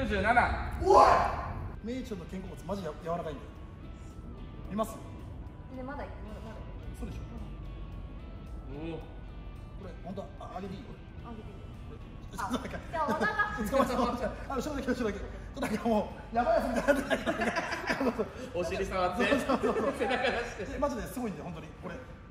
97。 おいメイちゃんの肩甲骨マジ柔らかいんだよ。見ます？ ね、まだいく、まだ。 そうでしょ。 おお。 これ本当は上げていい？これあげていい。 ちょっとなんかじゃあ、お腹。 捕まえて後ろだけ後ろだけ。ちょっとなんかもうやばいやつみたいな。 お尻触って。背中出して。 マジですごいんだよ本当にこれ。